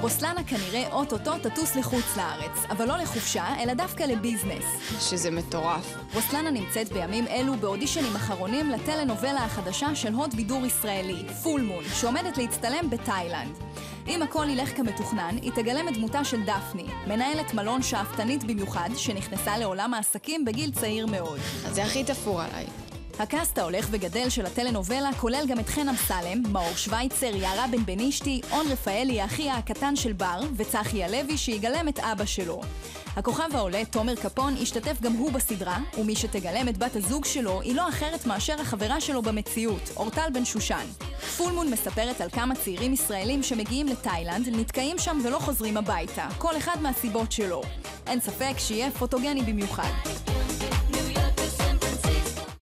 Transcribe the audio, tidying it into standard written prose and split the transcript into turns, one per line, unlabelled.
רוסלנה כנראה אוטוטו תטוס לחוץ לארץ, אבל לא לחופשה, אלא דווקא לביזנס.
שזה מטורף.
רוסלנה נמצאת בימים אלו באודישנים אחרונים לטלנובלה החדשה של הוד בידור ישראלי, פול מון, שעומדת להצטלם בתאילנד. אם הכל ילך כמתוכנן, היא תגלם את דמותה של דפני, מנהלת מלון שאפתנית במיוחד, שנכנסה לעולם העסקים בגיל צעיר מאוד.
אז זה הכי תפור עליי.
הקאסט ההולך וגדל של הטלנובלה כולל גם את חן אמסלם, מאור שוויצר, יערה בן בנישתי, און רפאלי, האחי הקטן של בר, וצחי הלוי שיגלם את אבא שלו. הכוכב העולה, תומר קפון, השתתף גם הוא בסדרה, ומי שתגלם את בת הזוג שלו היא לא אחרת מאשר החברה שלו במציאות, אורטל בן שושן. פול מון מספרת על כמה צעירים ישראלים שמגיעים לתאילנד, נתקעים שם ולא חוזרים הביתה, כל אחד מהסיבות שלו. אין ספק שיהיה פוטוגני במיוחד.